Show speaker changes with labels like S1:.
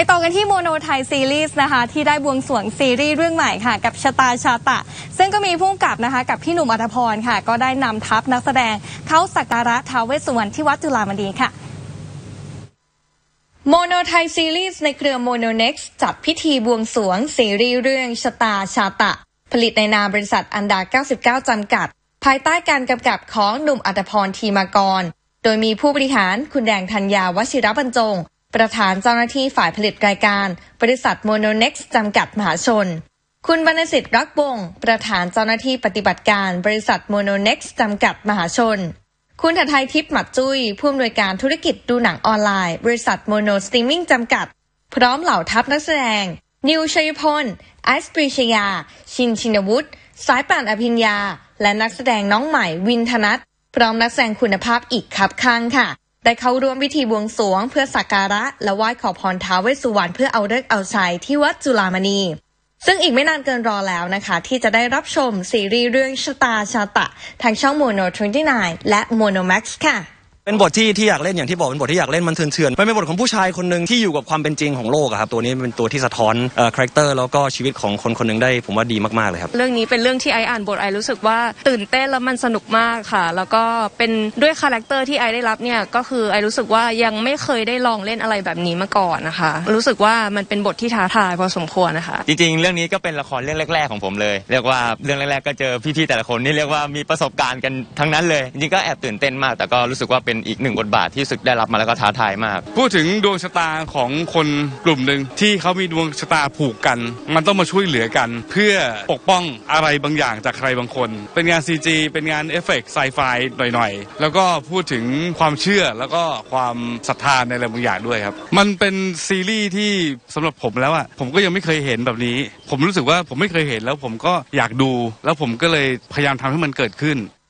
S1: ต่อกันที่โมโนไทยซีรีส์นะคะที่ได้บวงสรวงซีรีส์เรื่องใหม่ค่ะกับชะตาชาตะซึ่งก็มีผู้กำกับนะคะกับพี่หนุ่มอัธพรค่ะก็ได้นำทัพนักแสดงเข้าสักการะท้าวเวสสุวรรณที่วัดจุฬามณีค่ะโมโนไทยซีรีส์ในเครือโมโนเน็กซ์จัดพิธีบวงสรวงซีรีส์เรื่องชะตาชาตะผลิตในนามบริษัทอันดา 99 จำกัดภายใต้การกำกับของหนุ่มอัธพร ทีมากรโดยมีผู้บริหารคุณแดงธัญญาวชิรบรรจงประธานเจ้าหน้าที่ฝ่ายผลิตรายการบริษัทโมโนเน็กซ์จำกัดมหาชนคุณวรรณสิทธิ์รักวงศ์ประธานเจ้าหน้าที่ปฏิบัติการบริษัทโมโนเน็กซ์จำกัดมหาชนคุณทัไทยทิพย์หมัดจุ้ยผู้อำนวยการธุรกิจดูหนังออนไลน์บริษัทโมโนสตรีมมิ่งจำกัดพร้อมเหล่าทัพนักแสดงนิวชัยพลไอซ์ปรีชยาชินชินวุฒิสายป่านอภิญญาและนักแสดงน้องใหม่วินธนัทพร้อมนักแสดงคุณภาพอีกคับข้างค่ะได้เข้าร่วมพิธีบวงสรวงเพื่อสักการะและไหว้ขอพรท้าวเวสสุวรรณเพื่อเอาฤกษ์เอาชัยที่วัดจุฬามณีซึ่งอีกไม่นานเกินรอแล้วนะคะที่จะได้รับชมซีรีส์เรื่องชะตาชาตะทางช่อง Mono 29 และ Mono Max ค่ะ
S2: เป็นบทที่อยากเล่นอย่างที่บอกเป็นบทที่อยากเล่นมันเถื่อนๆเป็นบทของผู้ชายคนหนึ่งที่อยู่กับความเป็นจริงของโลกครับตัวนี้เป็นตัวที่สะท้อนคาแรคเตอร์แล้วก็ชีวิตของคนคนหนึ่งได้ผมว่าดีมากๆเลยครับ
S3: เรื่องนี้เป็นเรื่องที่ไออ่านบทไอรู้สึกว่าตื่นเต้นแล้วมันสนุกมากค่ะแล้วก็เป็นด้วยคาแรคเตอร์ที่ไอได้รับเนี่ยก็คือไอรู้สึกว่ายังไม่เคยได้ลองเล่นอะไรแบบนี้มาก่อนนะคะรู้สึกว่ามันเป็นบทที่ท้าทายพอสมควรนะคะ
S4: จริงๆเรื่องนี้ก็เป็นละครเรื่องแรกๆของผมเลยเรียกว่าเรื่องแรกๆก็เจอพี่ๆแต่ละคนนี่เรียกว่ามีประสบการณ์กันทั้งนั้นเลยจริงๆก็แอบตื่นเต้นมากแต่ก็รู้สึกว่าเป็นอีกหนึ่งบทบาทที่สึกได้รับมาแล้วก็ท้าทายมาก
S5: พูดถึงดวงชะตาของคนกลุ่มหนึ่งที่เขามีดวงชะตาผูกกันมันต้องมาช่วยเหลือกันเพื่อปกป้องอะไรบางอย่างจากใครบางคนเป็นงาน CG เป็นงานเอฟเฟกต์ไซไฟหน่อยๆแล้วก็พูดถึงความเชื่อแล้วก็ความศรัทธาในอะไรบางอย่างด้วยครับมันเป็นซีรีส์ที่สำหรับผมแล้วอ่ะผมก็ยังไม่เคยเห็นแบบนี้ผมรู้สึกว่าผมไม่เคยเห็นแล้วผมก็อยากดูแล้วผมก็เลยพยายามทำให้มันเกิดขึ้น